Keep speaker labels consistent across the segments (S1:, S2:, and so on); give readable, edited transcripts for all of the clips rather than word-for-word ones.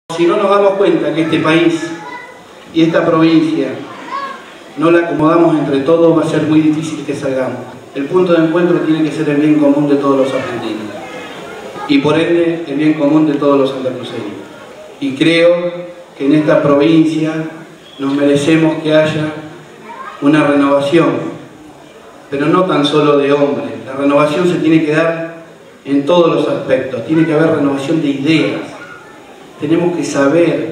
S1: Si no nos damos cuenta que este país y esta provincia no la acomodamos entre todos, va a ser muy difícil que salgamos. El punto de encuentro tiene que ser el bien común de todos los argentinos y por ende el bien común de todos los santacruceños. Y creo que en esta provincia nos merecemos que haya una renovación, pero no tan solo de hombres. La renovación se tiene que dar en todos los aspectos, tiene que haber renovación de ideas. Tenemos que saber,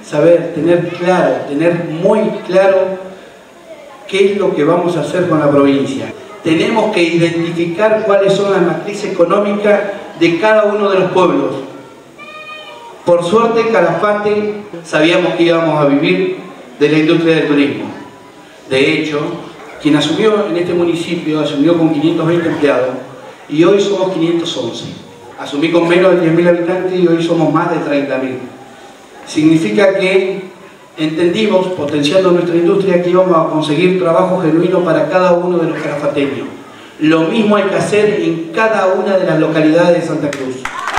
S1: tener muy claro qué es lo que vamos a hacer con la provincia. Tenemos que identificar cuáles son las matrices económicas de cada uno de los pueblos. Por suerte, Calafate sabíamos que íbamos a vivir de la industria del turismo. De hecho, quien asumió en este municipio, asumió con 520 empleados y hoy somos 511. Asumí con menos de 10.000 habitantes y hoy somos más de 30.000. Significa que entendimos, potenciando nuestra industria, que íbamos a conseguir trabajo genuino para cada uno de los calafateños. Lo mismo hay que hacer en cada una de las localidades de Santa Cruz.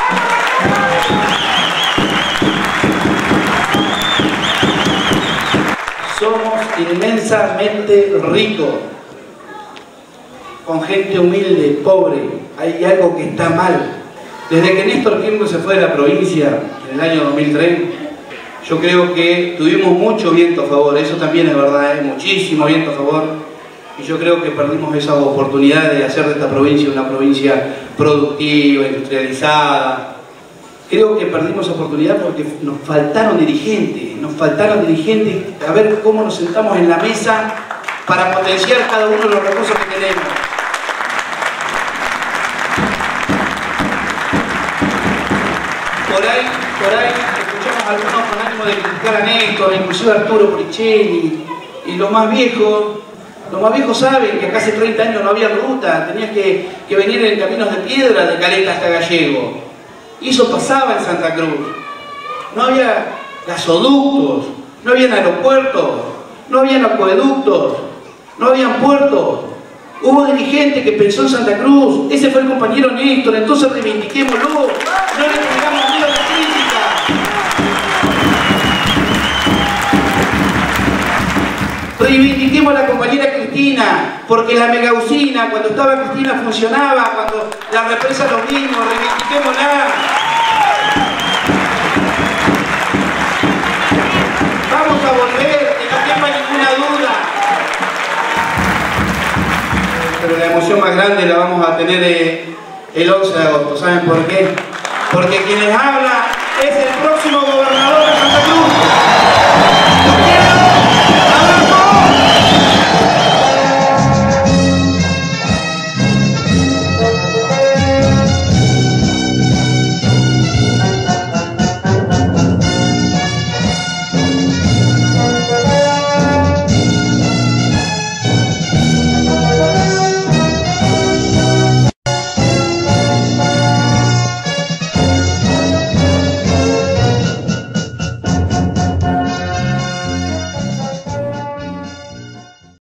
S1: Somos inmensamente ricos, con gente humilde, pobre. Hay algo que está mal. Desde que Néstor Kirchner se fue de la provincia en el año 2003, yo creo que tuvimos mucho viento a favor, eso también es verdad, muchísimo viento a favor, y yo creo que perdimos esa oportunidad de hacer de esta provincia una provincia productiva, industrializada. Creo que perdimos esa oportunidad porque nos faltaron dirigentes a ver cómo nos sentamos en la mesa para potenciar cada uno de los recursos que tenemos. Por ahí escuchamos a algunos con ánimo de criticar a Néstor, inclusive a Arturo Poricelli, y los más viejos saben que acá hace 30 años no había ruta, tenías que venir en caminos de piedra de Caleta hasta Gallego. Y eso pasaba en Santa Cruz. No había gasoductos, no habían aeropuertos, no habían acueductos, no habían puertos. Hubo dirigente que pensó en Santa Cruz, ese fue el compañero Néstor, entonces reivindiquémoslo, no le tengamos miedo a la crítica. Reivindiquemos a la compañera Cristina, porque la megausina, cuando estaba Cristina, funcionaba, cuando la represa lo mismo, reivindiquémosla. Vamos a volver, que no quepa ninguna duda. Pero la emoción más grande la vamos a tener el 11 de agosto. ¿Saben por qué? Porque quienes hablan